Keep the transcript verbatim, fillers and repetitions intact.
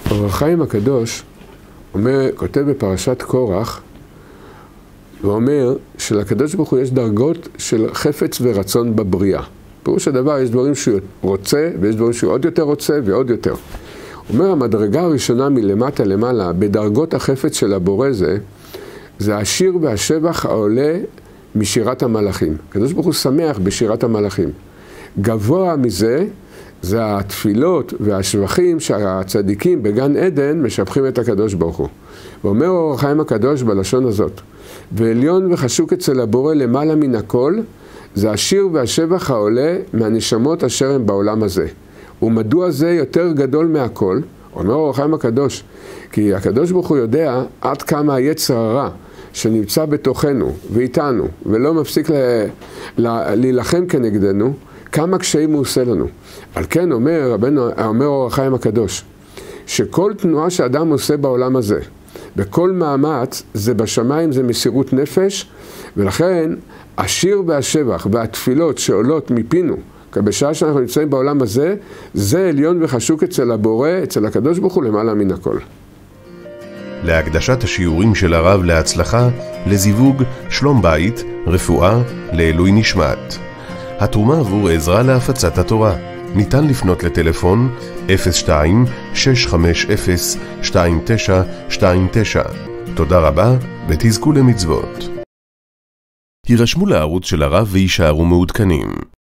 אור החיים הקדוש אומר, כותב בפרשת קורח, ואומר שלקדוש ברוך הוא יש דרגות של חפץ ורצון בבריאה. פירוש הדבר, יש דברים שהוא רוצה, ויש דברים שהוא עוד יותר רוצה ועוד יותר. אומר, המדרגה הראשונה מלמטה למעלה, בדרגות החפץ של הבורא זה, זה השיר והשבח העולה משירת המלאכים. הקדוש ברוך הוא שמח בשירת המלאכים. גבוה מזה, זה התפילות והשבחים שהצדיקים בגן עדן משבחים את הקדוש ברוך הוא. ואומר אור החיים הקדוש בלשון הזאת, ועליון וחשוק אצל הבורא למעלה מן הכל, זה השיר והשבח העולה מהנשמות אשר הם בעולם הזה. ומדוע זה יותר גדול מהכל? אומר אור החיים הקדוש, כי הקדוש ברוך הוא יודע עד כמה היצר הרע שנמצא בתוכנו ואיתנו, ולא מפסיק ל... ל... להילחם כנגדנו, כמה קשיים הוא עושה לנו. על כן אומר, רבנו, אומר אור החיים הקדוש, שכל תנועה שאדם עושה בעולם הזה, בכל מאמץ, זה בשמיים, זה מסירות נפש, ולכן השיר והשבח והתפילות שעולות מפינו, בשעה שאנחנו נמצאים בעולם הזה, זה עליון וחשוק אצל הבורא, אצל הקדוש ברוך הוא למעלה מן הכל. להקדשת השיעורים של הרב להצלחה, לזיווג, שלום בית, רפואה, לעילוי נשמת. התרומה עבור עזרה להפצת התורה. ניתן לפנות לטלפון אפס שתיים שש חמש אפס שתיים תשע שתיים תשע. תודה רבה ותזכו למצוות. הירשמו לערוץ של הרב וישארו מעודכנים.